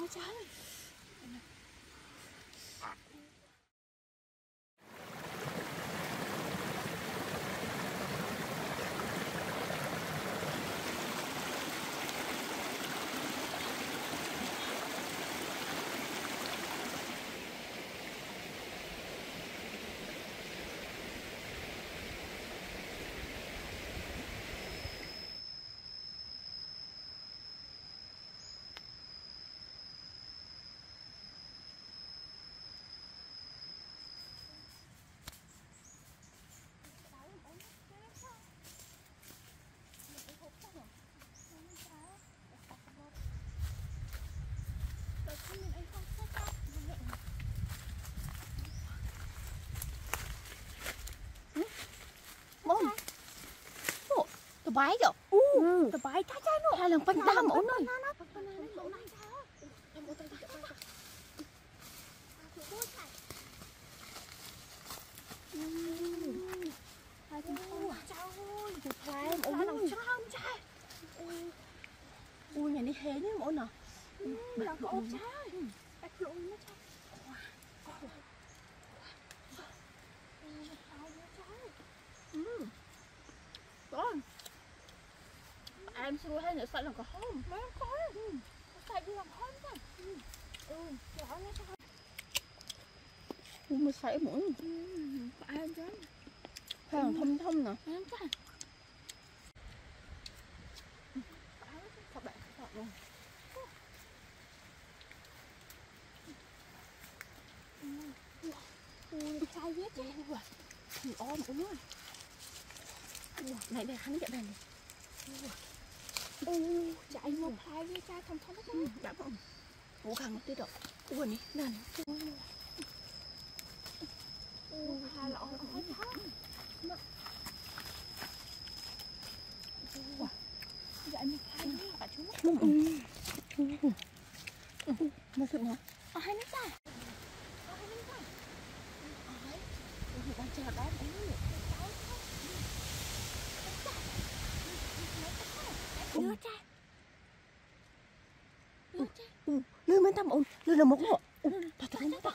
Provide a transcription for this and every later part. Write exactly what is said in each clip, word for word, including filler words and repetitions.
trời. Baik kok. Uh, terbaik aja no. Halang pendam ono. Ui, nhà đi hé nhá mỗi nè. Là có ốp trái. Bạch luôn nó trái. Con. Em xui hay nữa sợ là có hôm. Mấy con có. Sợ đi làm hôm thôi. Ừ, giỏi nó sao. Mà sảy mũi. Phải em chứ. Hàng thâm thâm nè. Em chứ. Các bạn các bạn luôn. Ui, chai vết chứ. Thì ôm ống rồi. Này đây hắn chạy này. Ui, chạy một hai với chai thâm thâm đó. Đã không? Cố gắng một tí độ. Ui này, nè. Ui, hai lọ nó thấy thơm. Dạy một hai với bà chú. Mà sự mà. Ờ hai nước ta. Ờ hai nước ta. Ờ. Ui, đang chờ đó đấy. Lừa cha. Lừa cha. Ừ, lừa mấy tầm ổn, lừa là một hộ. Ừ, thật thật thật.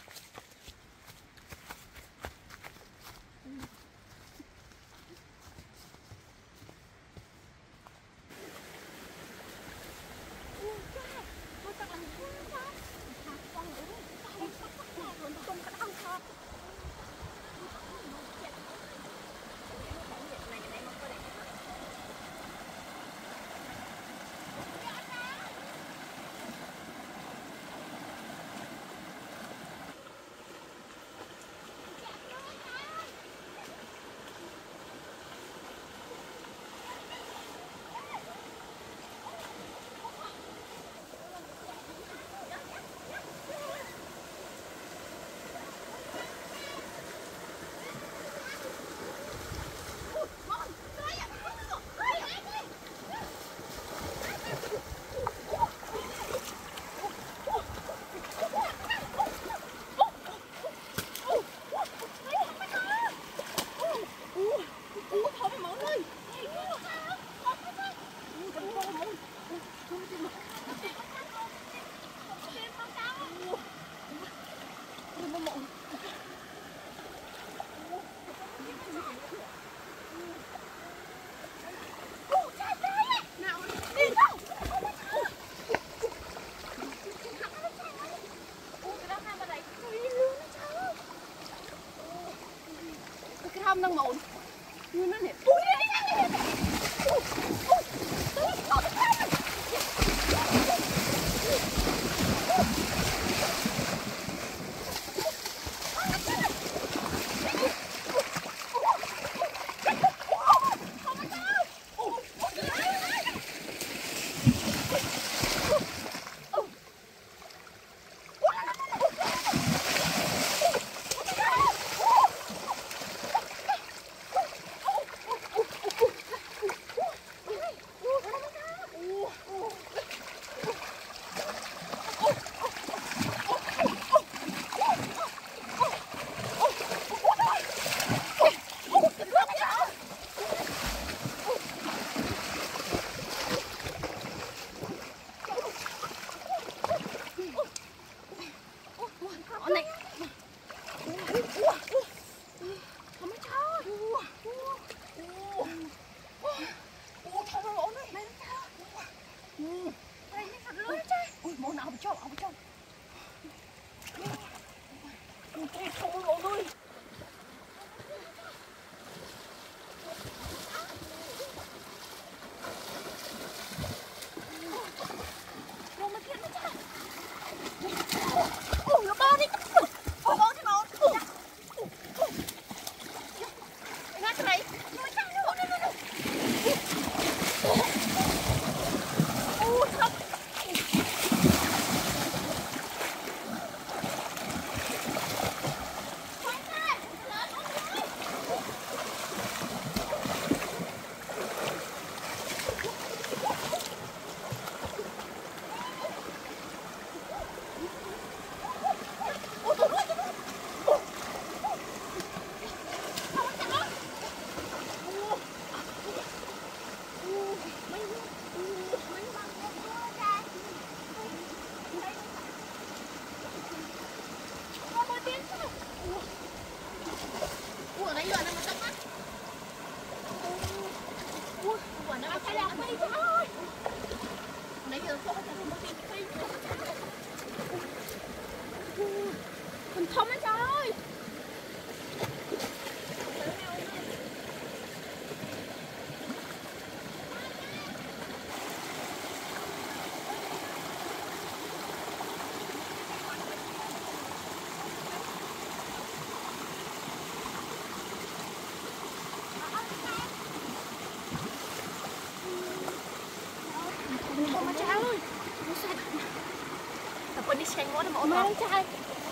quên đi xem ngó nó mẫu má trai.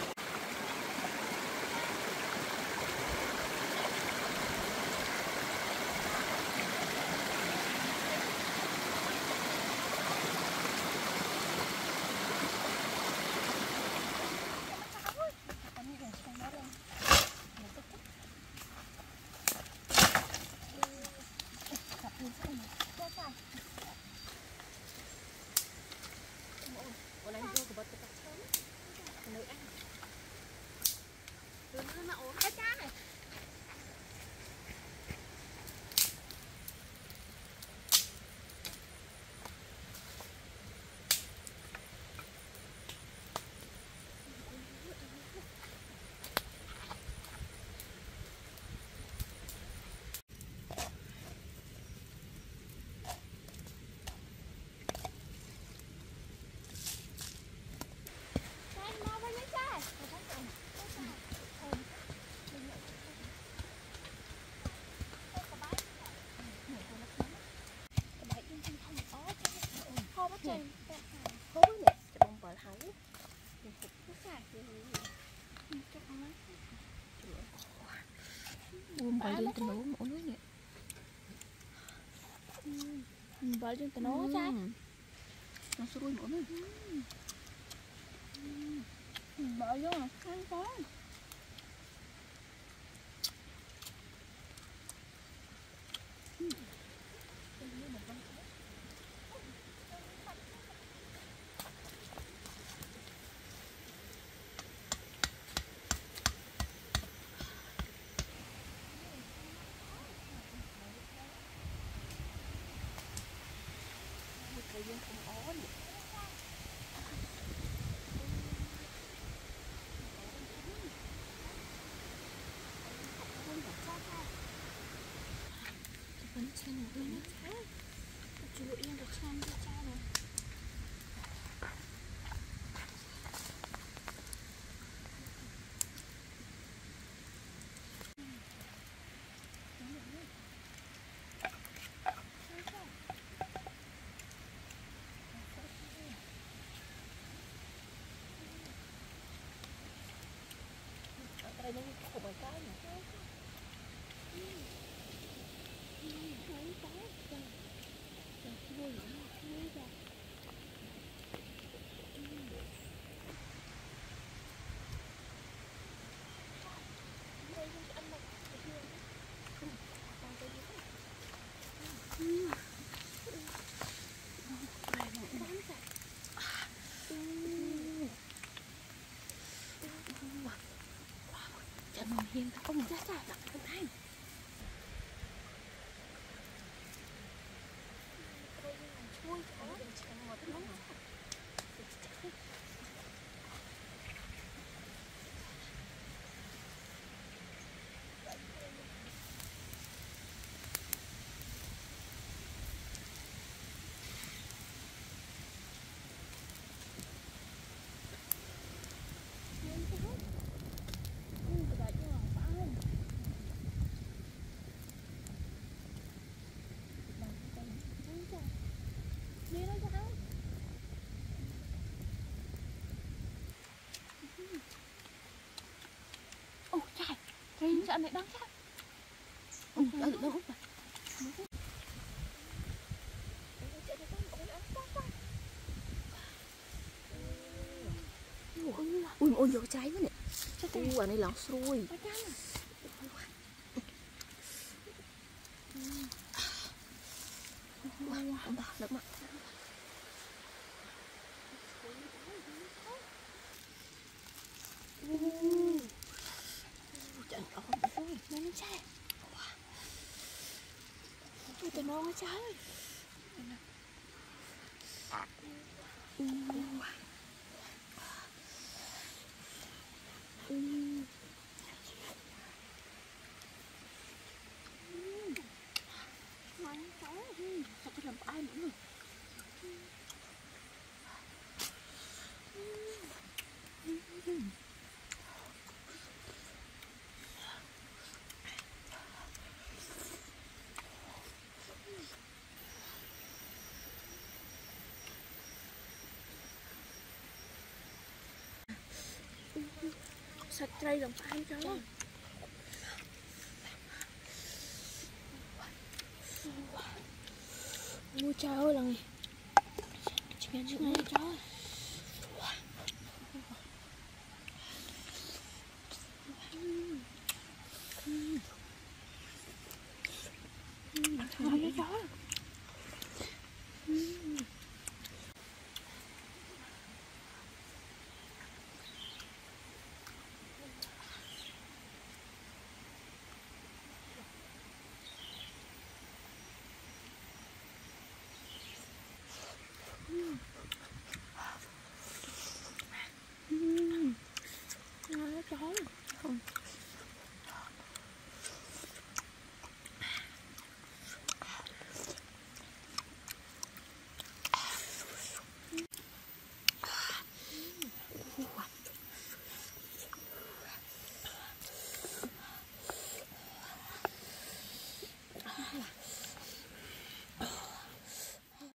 Bỏ lên tao nấu mổ nước nè. Bỏ lên tao nấu trái. Nó sẽ đuôi mổ nước. Bỏ vô là ăn có. Hãy subscribe cho kênh Ghiền Mì Gõ để không bỏ lỡ đây nó không phải cái nữa. Thấy cái trời. Trời vui lắm, vui trời. Đây cho anh một cái gì đó. Không, còn cái gì đó. Ừ. Đây nó cũng bán sạch. Mình hiền ta có một giá trả lặng không thay. Chui khó. Cái trận này đang chắc. Ừ, ở đâu hút vậy? Ui, ôi vô cháy quá nè. Ui, quả này lọt xuôi. Ông bà, lật mặt. Trận ổn rồi, nó cháy. Ui, tụi nó cháy. Ui. Ui. Ngon cháy. Sao có làm ai nữa rồi. sạch đây làm phải cho nó. Ôi trời ơi là này. Chị nghe chị nghe cho.